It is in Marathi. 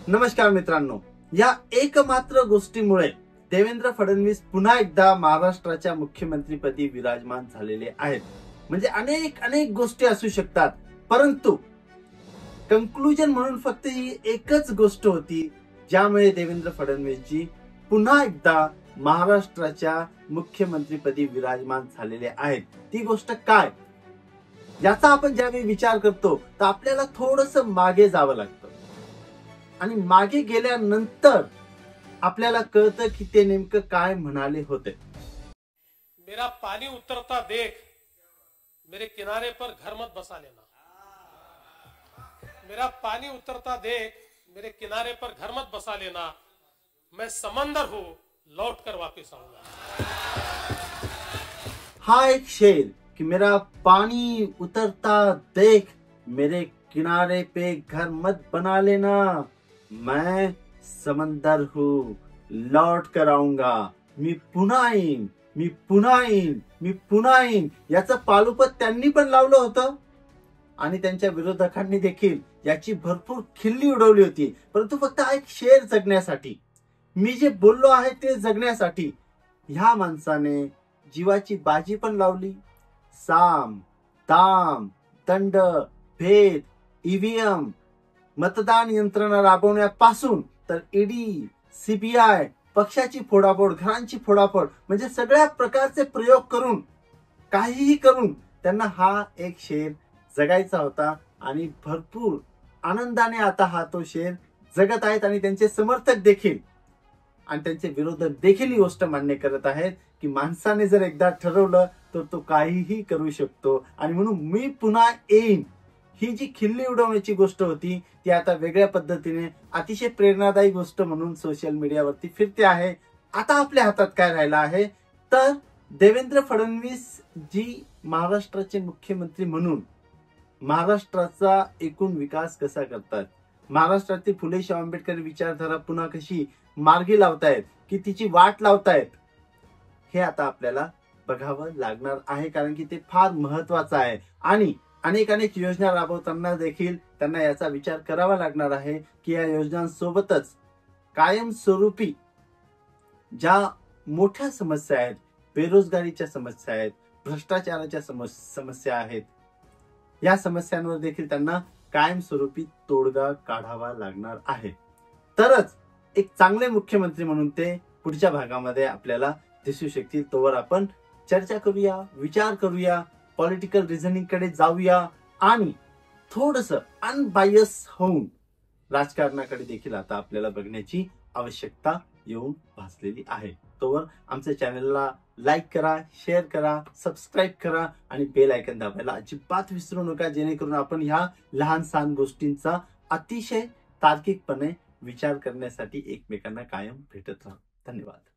नमस्कार मित्रांनो, या एकमात्र गोष्टीमुळे देवेंद्र फडणवीस पुन्हा एकदा महाराष्ट्राच्या मुख्यमंत्रीपदी विराजमान झालेले आहेत. म्हणजे अनेक अनेक गोष्टी असू शकतात, परंतु कंक्लुजन म्हणून फक्त ही एकच गोष्ट होती ज्यामुळे देवेंद्र फडणवीसजी पुन्हा एकदा महाराष्ट्राच्या मुख्यमंत्रीपदी विराजमान झालेले आहेत. ती गोष्ट काय, याचा आपण ज्यावेळी विचार करतो तर आपल्याला थोडंसं मागे जावं लागतं आणि मागे गेल्यानंतर आपल्याला कळतं की ते नेमकं काय म्हणाले होते. मेरा पानी उतरता देख मेरे किनारे पर घर मत बसा लेना. मेरा पानी उतरता देख मेरे किनारे पर घर मत बसा लेना. मैं समंदर हूं, लौट कर वापस आऊंगा. हा एक शेर कि मेरा पानी उतरता देख मेरे किनारे पे घर मत बना लेना. मैं समंदर हूं, लौट कर आऊंगा. मी पुन्हा येईन, मी पुन्हा येईन, मी पुन्हा येईन. याचं पालुपत त्यांनी पण लावलं होतं आणि त्यांच्या विरोधकांनी देखील याची भरपूर खिल्ली उडवली होती. परंतु फक्त हा एक शेर जगण्यासाठी, मी जे बोललो आहे ते जगण्यासाठी ह्या माणसाने जीवाची बाजी पण लावली. साम दाम दंड भेद ईव्हीएम मतदान यंत्रणा राबवण्यापासून तर ईडी सीबीआय पक्षाची फोडाफोड, घरांची फोडाफोड, म्हणजे सगळ्या प्रकारचे प्रयोग करून काहीही करून त्यांना हा एक शेर जगायचा होता आणि भरपूर आनंदाने आता हा तो शेर जगत आहेत आणि त्यांचे समर्थक देखील आणि त्यांचे विरोधक देखील ही गोष्ट मान्य करत आहेत की माणसाने जर एकदा ठरवलं तर तो काहीही करू शकतो. आणि म्हणून मी पुन्हा येईन ही जी खिल्ली उडवण्याची गोष्ट होती ती आता वेगळ्या पद्धतीने अतिशय प्रेरणादायी गोष्ट म्हणून सोशल मीडियावरती फिरते आहे. आता आपल्या हातात काय राहिला आहे तर देवेंद्र फडणवीस जी महाराष्ट्राचे मुख्यमंत्री म्हणून महाराष्ट्राचा एकूण विकास कसा करतात, महाराष्ट्रातील फुले शाहू आंबेडकर विचारधारा पुन्हा कशी मार्गी लावतायत की तिची वाट लावतायत, हे आता आपल्याला बघावं लागणार आहे. कारण की ते फार महत्वाचं आहे आणि अनेक अनेक योजना राबवताना देखील त्यांना याचा विचार करावा लागणार आहे की या योजनांसोबतच कायमस्वरूपी ज्या मोठ्या समस्या आहेत, बेरोजगारीच्या समस्या आहेत, भ्रष्टाचाराच्या समस्या आहेत, या समस्यांवर देखील त्यांना कायमस्वरूपी तोडगा काढावा लागणार आहे. तरच एक चांगले मुख्यमंत्री म्हणून ते पुढच्या भागामध्ये आपल्याला दिसू शकतील. तोवर आपण चर्चा करूया, विचार करूया, पॉलिटिकल रिझनिंग कडे जाऊया आणि थोडस अनबायस होऊन राजकारणाकडे देखील आता आपल्याला बघण्याची आवश्यकता येऊन भासलेली आहे. तोवर आमच्या चॅनलला लाईक करा, शेअर करा, सबस्क्राईब करा आणि बेल आयकॉन दाबायला अजिबात विसरू नका, जेणेकरून आपण ह्या लहान सहान गोष्टींचा अतिशय तार्किकपणे विचार करण्यासाठी एकमेकांना कायम भेटत राहू. धन्यवाद.